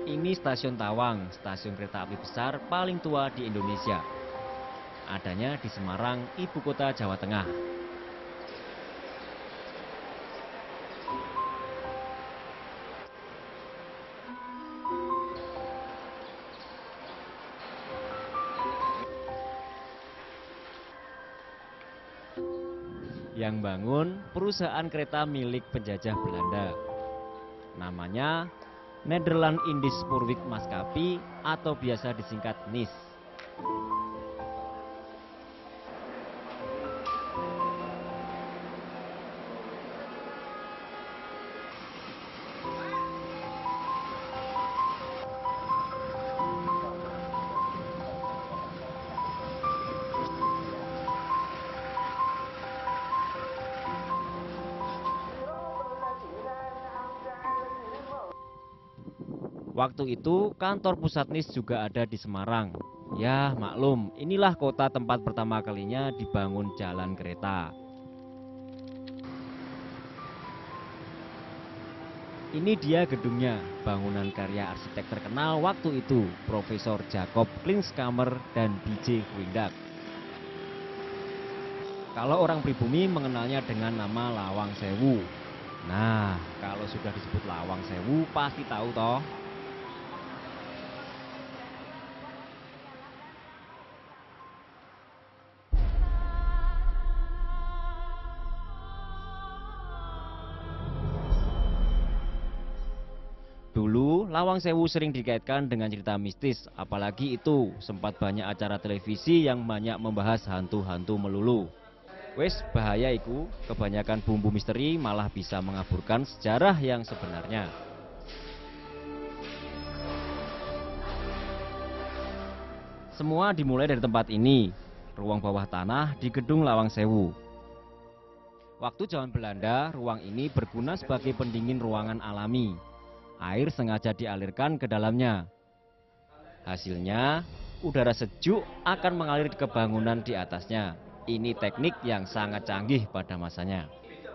Ini stasiun Tawang, stasiun kereta api besar paling tua di Indonesia. Adanya di Semarang, ibu kota Jawa Tengah. Yang bangun perusahaan kereta milik penjajah Belanda. Namanya Nederland Indisch Spoorweg Maskapai atau biasa disingkat NIS. Waktu itu kantor pusat NIS juga ada di Semarang. Ya maklum, inilah kota tempat pertama kalinya dibangun jalan kereta. Ini dia gedungnya, bangunan karya arsitek terkenal waktu itu, Profesor Jacob Klinskammer dan B.J. Wingdak. Kalau orang pribumi mengenalnya dengan nama Lawang Sewu. Nah, kalau sudah disebut Lawang Sewu pasti tahu toh. Dulu, Lawang Sewu sering dikaitkan dengan cerita mistis, apalagi itu sempat banyak acara televisi yang banyak membahas hantu-hantu melulu. Wes bahaya iku, kebanyakan bumbu misteri malah bisa mengaburkan sejarah yang sebenarnya. Semua dimulai dari tempat ini, ruang bawah tanah di gedung Lawang Sewu. Waktu zaman Belanda, ruang ini berguna sebagai pendingin ruangan alami. Air sengaja dialirkan ke dalamnya. Hasilnya, udara sejuk akan mengalir ke bangunan di atasnya. Ini teknik yang sangat canggih pada masanya.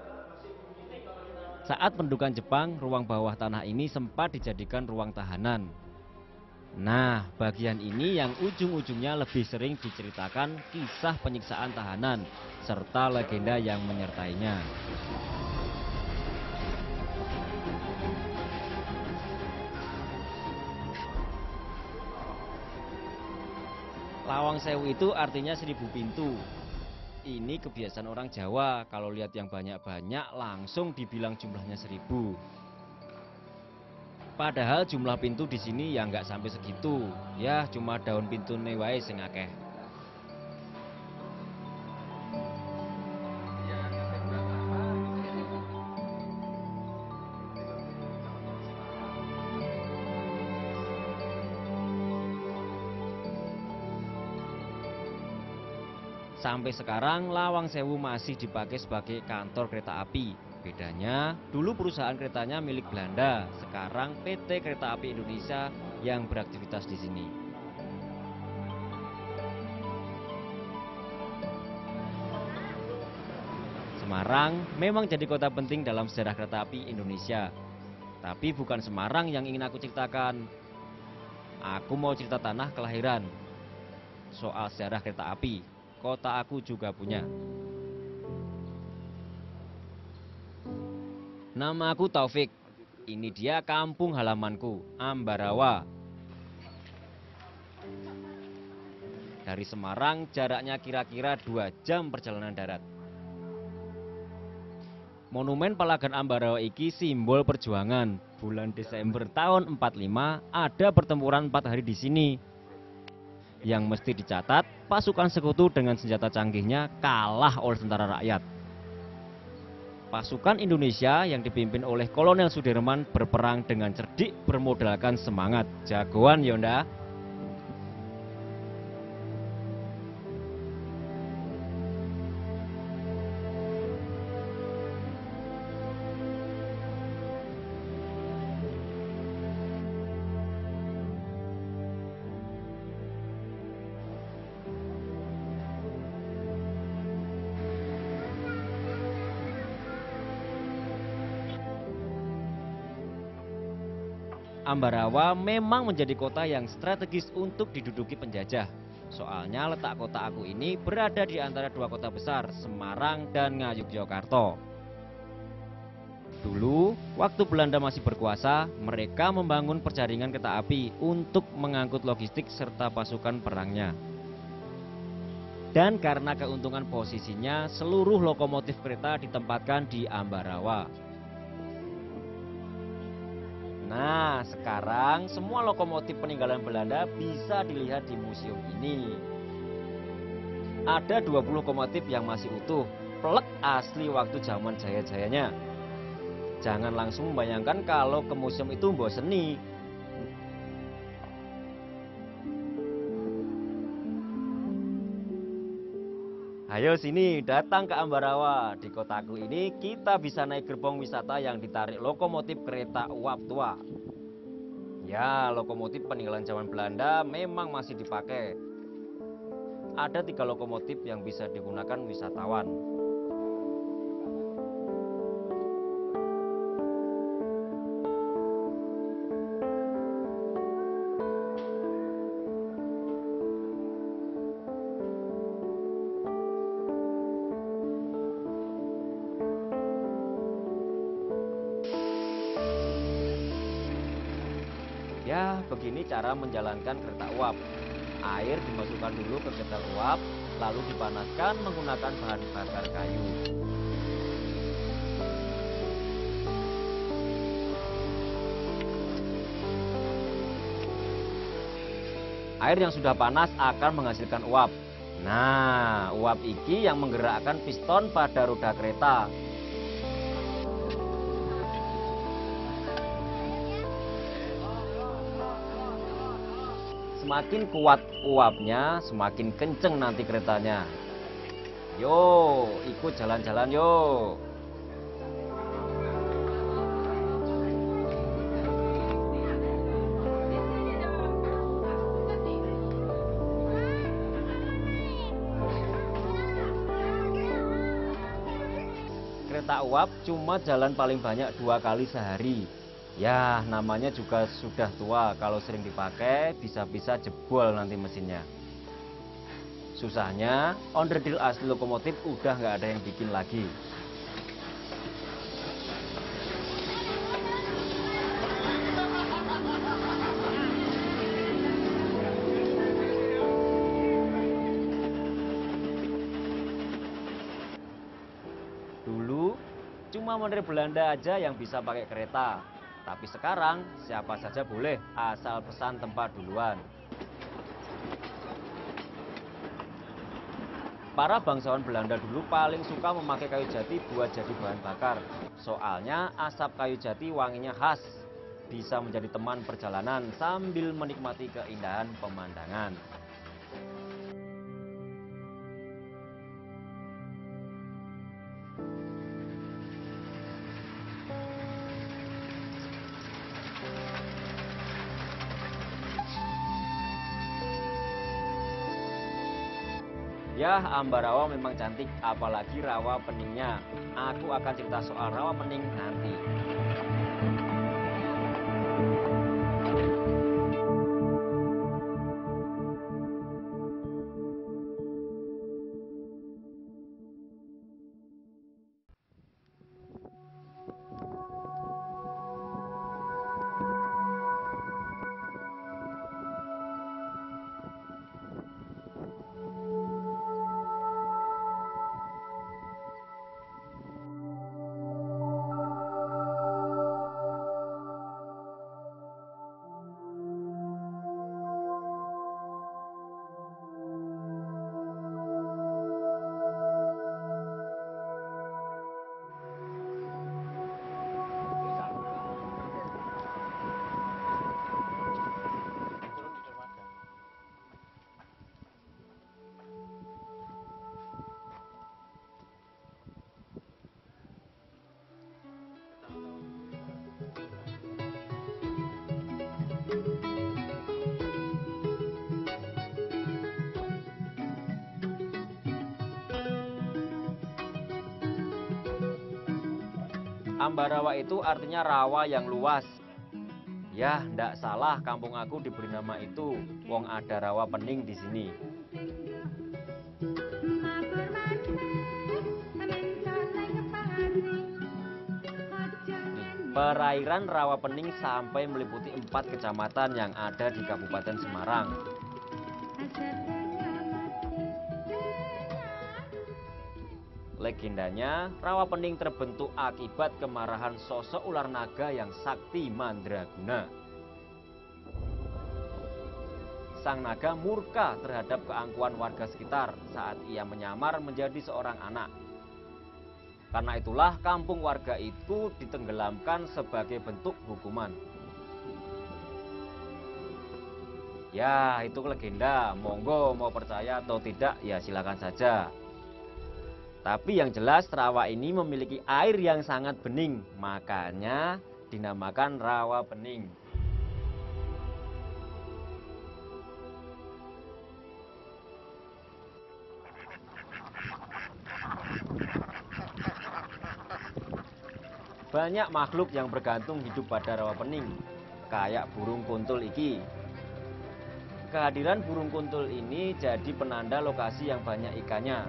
Saat pendudukan Jepang, ruang bawah tanah ini sempat dijadikan ruang tahanan. Nah, bagian ini yang ujung-ujungnya lebih sering diceritakan kisah penyiksaan tahanan, serta legenda yang menyertainya. Lawang Sewu itu artinya 1000 pintu. Ini kebiasaan orang Jawa, kalau lihat yang banyak-banyak langsung dibilang jumlahnya 1000. Padahal jumlah pintu di sini ya nggak sampai segitu. Ya cuma daun pintu wae sing akeh. Sampai sekarang Lawang Sewu masih dipakai sebagai kantor kereta api. Bedanya, dulu perusahaan keretanya milik Belanda, sekarang PT Kereta Api Indonesia yang beraktivitas di sini. Semarang memang jadi kota penting dalam sejarah kereta api Indonesia. Tapi bukan Semarang yang ingin aku ceritakan. Aku mau cerita tanah kelahiran. Soal sejarah kereta api, kota aku juga punya. Nama aku Taufik. Ini dia kampung halamanku, Ambarawa. Dari Semarang jaraknya kira-kira 2 jam perjalanan darat. Monumen Palagan Ambarawa iki simbol perjuangan. Bulan Desember tahun 45 ada pertempuran 4 hari di sini. Yang mesti dicatat, pasukan sekutu dengan senjata canggihnya kalah oleh tentara rakyat. Pasukan Indonesia yang dipimpin oleh Kolonel Sudirman berperang dengan cerdik bermodalkan semangat. Jagoan Yonda. Ambarawa memang menjadi kota yang strategis untuk diduduki penjajah. Soalnya letak kota Aku ini berada di antara dua kota besar, Semarang dan Ngayogyakarta. Dulu, waktu Belanda masih berkuasa, mereka membangun perjaringan kereta api untuk mengangkut logistik serta pasukan perangnya. Dan karena keuntungan posisinya, seluruh lokomotif kereta ditempatkan di Ambarawa. Nah, sekarang semua lokomotif peninggalan Belanda bisa dilihat di museum ini. Ada 20 lokomotif yang masih utuh, plek asli waktu zaman jaya-jayanya. Jangan langsung membayangkan kalau ke museum itu mboseni. Ayo sini, datang ke Ambarawa. Di kotaku ini kita bisa naik gerbong wisata yang ditarik lokomotif kereta uap tua. Ya, lokomotif peninggalan zaman Belanda memang masih dipakai. Ada 3 lokomotif yang bisa digunakan wisatawan. Ya, begini cara menjalankan kereta uap. Air dimasukkan dulu ke ketel uap, lalu dipanaskan menggunakan bahan bakar kayu. Air yang sudah panas akan menghasilkan uap. Nah, uap iki yang menggerakkan piston pada roda kereta. Semakin kuat uapnya, semakin kenceng nanti keretanya. Yo, ikut jalan-jalan yo. Kereta uap cuma jalan paling banyak 2 kali sehari. Ya, namanya juga sudah tua, kalau sering dipakai bisa-bisa jebol nanti mesinnya. Susahnya, onderdil asli lokomotif udah nggak ada yang bikin lagi. Dulu, cuma model Belanda aja yang bisa pakai kereta. Tapi sekarang, siapa saja boleh, asal pesan tempat duluan. Para bangsawan Belanda dulu paling suka memakai kayu jati buat jadi bahan bakar. Soalnya asap kayu jati wanginya khas. Bisa menjadi teman perjalanan sambil menikmati keindahan pemandangan. Ya, Ambarawa memang cantik, apalagi rawa peningnya. Aku akan cerita soal rawa pening nanti. Ambarawa itu artinya rawa yang luas. Ya, ndak salah kampung aku diberi nama itu. Wong ada rawa pening di sini. Perairan rawa pening sampai meliputi 4 kecamatan yang ada di Kabupaten Semarang. Legendanya, rawa pening terbentuk akibat kemarahan sosok ular naga yang sakti mandraguna. Sang naga murka terhadap keangkuhan warga sekitar saat ia menyamar menjadi seorang anak. Karena itulah kampung warga itu ditenggelamkan sebagai bentuk hukuman. Ya, itu legenda. Monggo mau percaya atau tidak, ya silakan saja. Tapi yang jelas rawa ini memiliki air yang sangat bening, makanya dinamakan rawa bening. Banyak makhluk yang bergantung hidup pada rawa pening, kayak burung kuntul iki. Kehadiran burung kuntul ini jadi penanda lokasi yang banyak ikannya.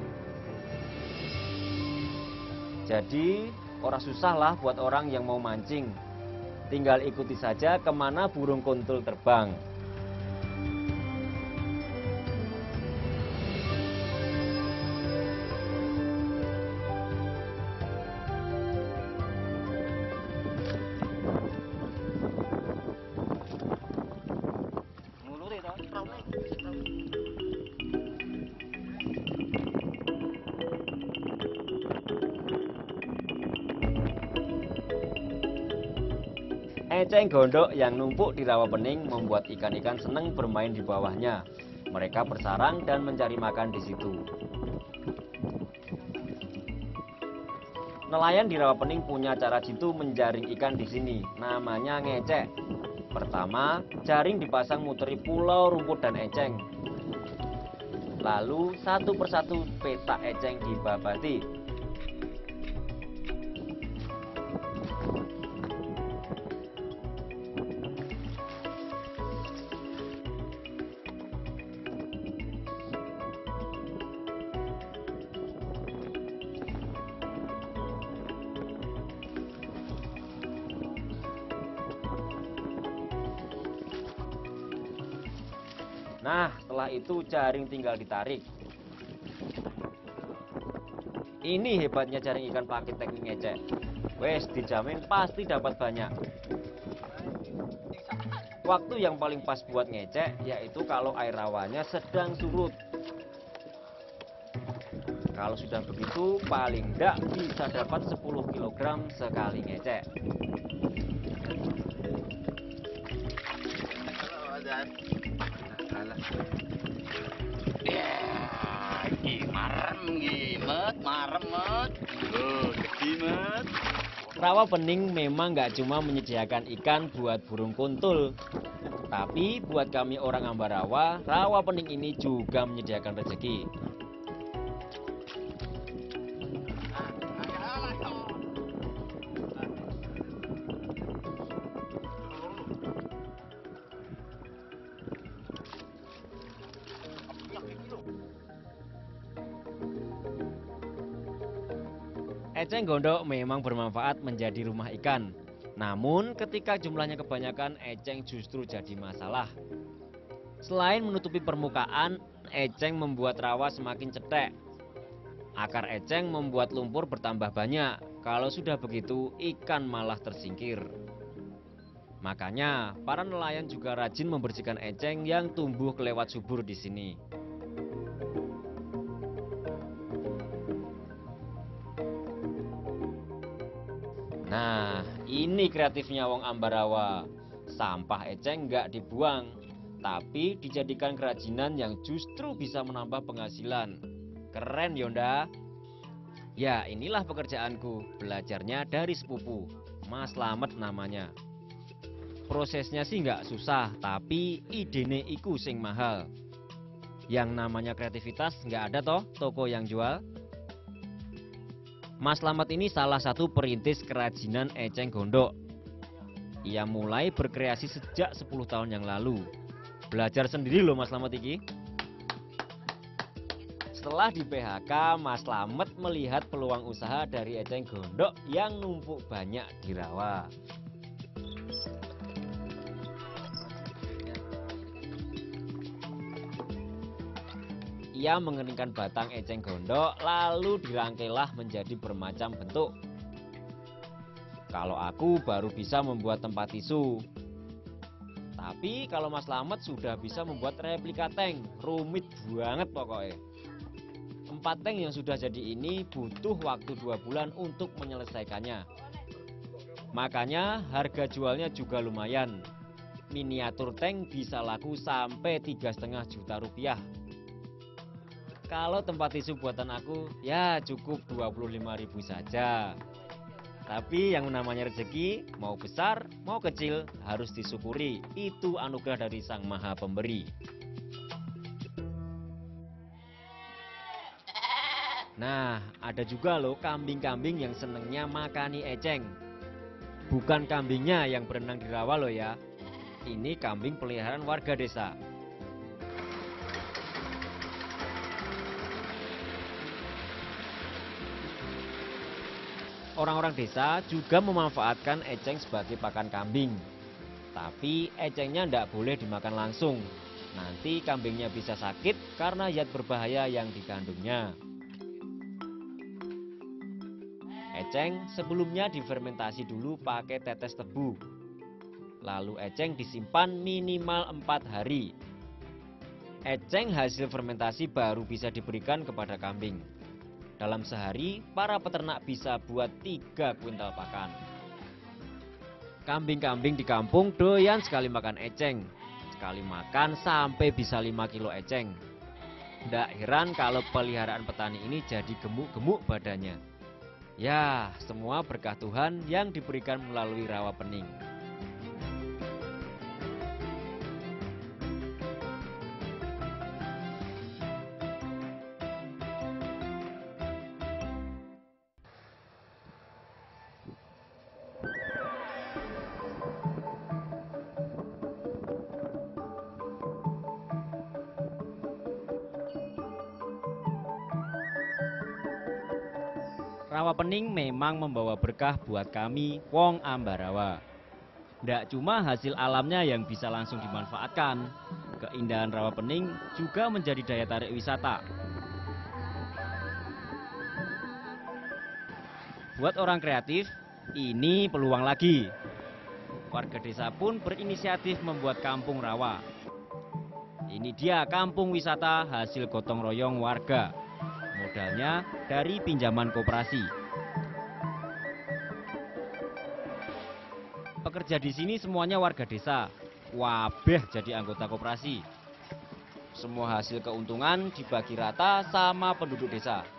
Jadi, orang susah lah buat orang yang mau mancing. Tinggal ikuti saja kemana burung kuntul terbang. Eceng gondok yang numpuk di rawa pening membuat ikan-ikan senang bermain di bawahnya. Mereka bersarang dan mencari makan di situ. Nelayan di rawa pening punya cara jitu menjaring ikan di sini, namanya ngecek. Pertama, jaring dipasang muteri pulau rumput dan eceng. Lalu satu persatu petak eceng dibabati. Nah, setelah itu jaring tinggal ditarik. Ini hebatnya jaring ikan pakai teknik ngecek. Wes, dijamin pasti dapat banyak. Waktu yang paling pas buat ngecek yaitu kalau air rawanya sedang surut. Kalau sudah begitu, paling enggak bisa dapat 10 kg sekali ngecek. Rawa pening memang nggak cuma menyediakan ikan buat burung kuntul, tapi buat kami orang Ambarawa, rawa pening ini juga menyediakan rezeki. Eceng gondok memang bermanfaat menjadi rumah ikan. Namun ketika jumlahnya kebanyakan, eceng justru jadi masalah. Selain menutupi permukaan, eceng membuat rawa semakin cetek. Akar eceng membuat lumpur bertambah banyak. Kalau sudah begitu, ikan malah tersingkir. Makanya, para nelayan juga rajin membersihkan eceng yang tumbuh kelewat subur di sini. Nah, ini kreatifnya wong Ambarawa. Sampah eceng nggak dibuang, tapi dijadikan kerajinan yang justru bisa menambah penghasilan. Keren Yonda. Ya, inilah pekerjaanku, belajarnya dari sepupu, Mas Slamet namanya. Prosesnya sih nggak susah, tapi idene iku sing mahal. Yang namanya kreativitas nggak ada toh toko yang jual. Mas Slamet ini salah satu perintis kerajinan eceng gondok. Ia mulai berkreasi sejak 10 tahun yang lalu. Belajar sendiri loh Mas Slamet iki. Setelah di PHK, Mas Slamet melihat peluang usaha dari eceng gondok yang numpuk banyak di rawa. Ia mengeringkan batang eceng gondok, lalu dirangkailah menjadi bermacam bentuk. Kalau aku baru bisa membuat tempat tisu. Tapi kalau Mas Slamet sudah bisa membuat replika tank, rumit banget pokoknya. 4 tank yang sudah jadi ini butuh waktu 2 bulan untuk menyelesaikannya. Makanya harga jualnya juga lumayan. Miniatur tank bisa laku sampai 3,5 juta rupiah. Kalau tempat tisu buatan aku ya cukup 25.000 saja. Tapi yang namanya rezeki, mau besar mau kecil harus disyukuri. Itu anugerah dari Sang Maha Pemberi. Nah, ada juga loh kambing-kambing yang senengnya makani eceng. Bukan kambingnya yang berenang di rawa loh ya. Ini kambing peliharaan warga desa. Orang-orang desa juga memanfaatkan eceng sebagai pakan kambing. Tapi ecengnya tidak boleh dimakan langsung. Nanti kambingnya bisa sakit karena zat berbahaya yang dikandungnya. Eceng sebelumnya difermentasi dulu pakai tetes tebu. Lalu eceng disimpan minimal 4 hari. Eceng hasil fermentasi baru bisa diberikan kepada kambing. Dalam sehari, para peternak bisa buat 3 kuintal pakan. Kambing-kambing di kampung doyan sekali makan eceng. Sekali makan sampai bisa 5 kilo eceng. Nggak heran kalau peliharaan petani ini jadi gemuk-gemuk badannya. Ya, semua berkah Tuhan yang diberikan melalui rawa pening. Rawa pening memang membawa berkah buat kami, Wong Ambarawa. Ndak cuma hasil alamnya yang bisa langsung dimanfaatkan, keindahan rawa pening juga menjadi daya tarik wisata. Buat orang kreatif, ini peluang lagi. Warga desa pun berinisiatif membuat kampung rawa. Ini dia kampung wisata hasil gotong royong warga. Modalnya dari pinjaman koperasi. Pekerja di sini semuanya warga desa, wabeh jadi anggota koperasi. Semua hasil keuntungan dibagi rata sama penduduk desa.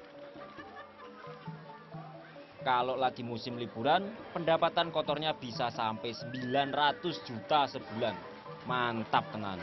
Kalau lagi musim liburan, pendapatan kotornya bisa sampai 900 juta sebulan. Mantap tenan.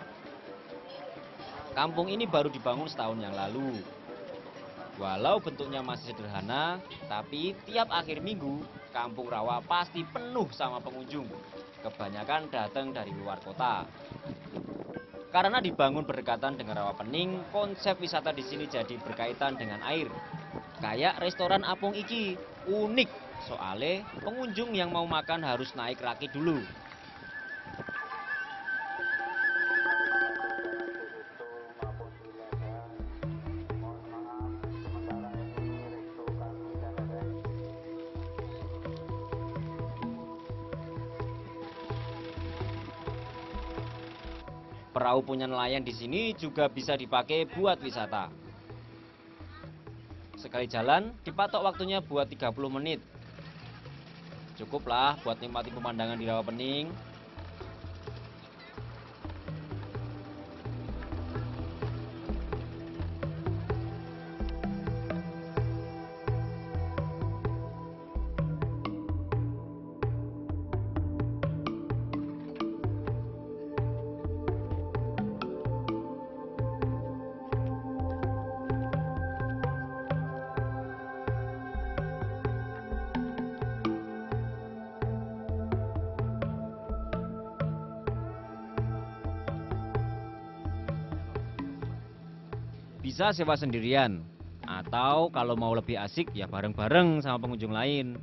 Kampung ini baru dibangun setahun yang lalu. Walau bentuknya masih sederhana, tapi tiap akhir minggu, Kampung Rawa pasti penuh sama pengunjung. Kebanyakan datang dari luar kota. Karena dibangun berdekatan dengan rawa pening, konsep wisata di sini jadi berkaitan dengan air. Kayak restoran Apung iki, unik. Soalnya pengunjung yang mau makan harus naik raki dulu. Perahu punya nelayan di sini juga bisa dipakai buat wisata. Sekali jalan, dipatok waktunya buat 30 menit. Cukuplah buat nikmati pemandangan di rawa pening. Bisa sewa sendirian, atau kalau mau lebih asik ya bareng-bareng sama pengunjung lain.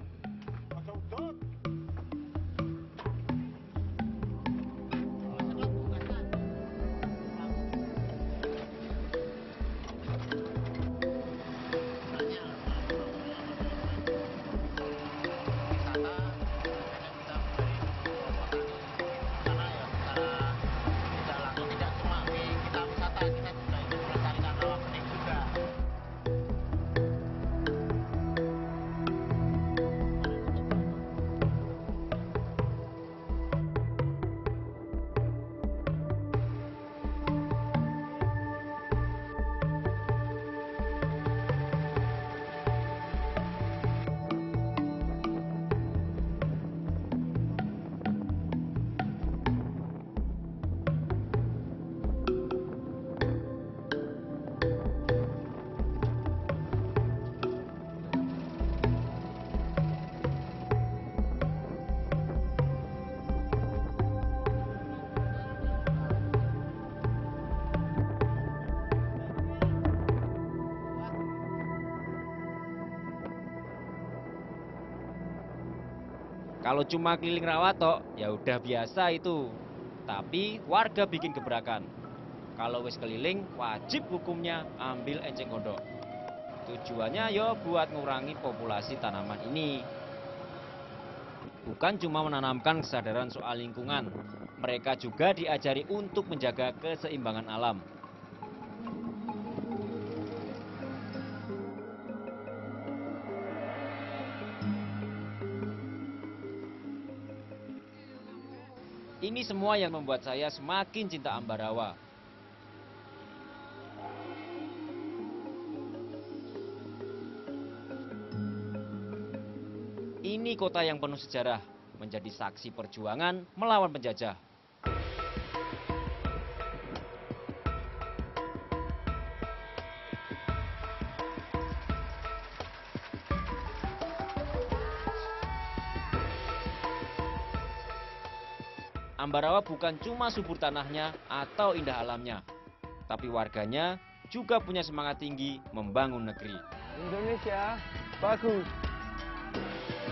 Kalau cuma keliling rawa tok, ya udah biasa itu. Tapi warga bikin gebrakan. Kalau wis keliling, wajib hukumnya ambil enceng gondok. Tujuannya yo buat ngurangi populasi tanaman ini. Bukan cuma menanamkan kesadaran soal lingkungan, mereka juga diajari untuk menjaga keseimbangan alam. Ini semua yang membuat saya semakin cinta Ambarawa. Ini kota yang penuh sejarah, menjadi saksi perjuangan melawan penjajah. Ambarawa bukan cuma subur tanahnya atau indah alamnya, tapi warganya juga punya semangat tinggi membangun negeri. Indonesia bagus.